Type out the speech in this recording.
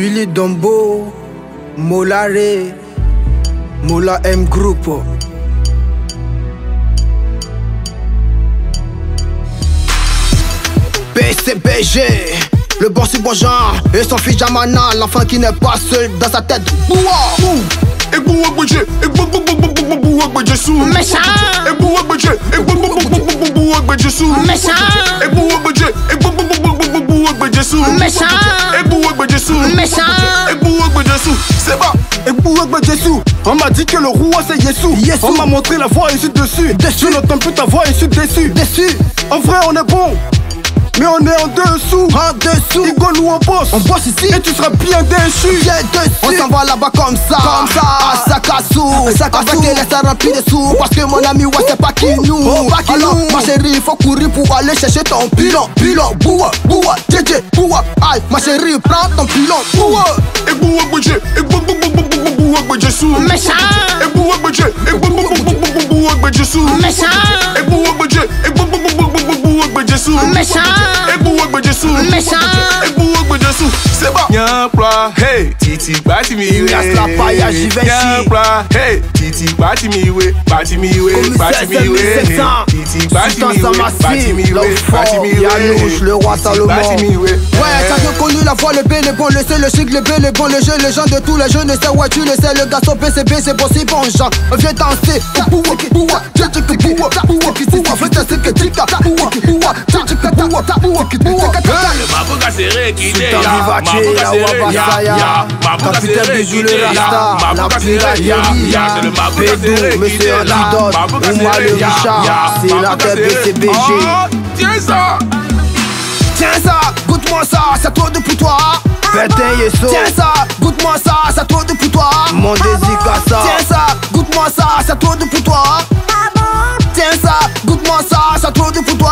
Willy Dombo, Molare, Mola M Group. PCBG, le bon si bon genre, et son fils Jamana, l'enfant qui n'est pas seul dans sa tête. Bouah! Et bouah budget, et bouah budget sous. Méchant. Et bouah budget, et bouah budget sous. Méchant. Et bouah budget, et bouah budget sous. Méchant. Et bouah budget sous. Méchant. Et bouah budget sous. C'est pas. Et bouah budget sous. On m'a dit que le roi c'est Yessou. On m'a montré la voie et je suis dessus. Je n'entends plus ta voix et je suis déçu. En vrai on est bon, mais on est en dessous. Igo nous on bosse ici. Et tu seras bien déçu. On s'en va là-bas comme ça. À Sakassou. Avec les ça rempli de sous. Parce que mon ami ouais c'est pas qui nous. Alors ma chérie il faut courir pour aller chercher ton pilon. Bouah, djé, bouah. Aïe ma chérie prends ton pilon. Bouah. Et bouah budget, et bouah budget sous. Méchant. Et bouah budget, et bouah budget sous. Méchant. Et bouah budget, et bouah budget sous. Méchant. Et bouah budget sous. Méchant. Et bouah budget sous. C'est pas. Y'a plat, hey, titi bati miwe. Y'a la paille, j'y vais Y'a plat, hey, titi bati miwe, bati miwe, bati miwe. Titi bati miwe, bati miwe, bati miwe. Yanouche, le roi Salomon. Bati miwe. Ouais, t'as reconnu la voix, le B, le bon, le C, le chic, le B, le bon, le jeu, les gens de tous les jeunes, c'est ouais, tu le sais, le garçon PCB, c'est bon, si bon genre. Viens danser, bouah, Le mabouka serré qui est là. Mabouka serré, ya. Mabouka serré qui est là. Mabouka serré, ya. C'est le mabouka serré qui est là. Mabouka serré, ya. C'est la tête PCBG. Tiens ça. Tiens ça, goûte-moi ça, c'est trop de pour toi. Tiens ça, goûte-moi ça, c'est trop de pour toi. Mon dédicace. Tiens ça, goûte-moi ça, c'est trop de pour toi. Tiens ça, goûte-moi ça, c'est trop de pour toi.